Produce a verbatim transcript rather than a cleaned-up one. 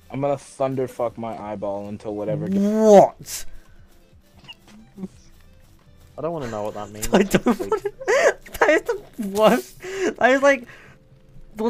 I'm gonna thunderfuck my eyeball until whatever. What? I don't want to know what that means. I don't. That is the worst. That is like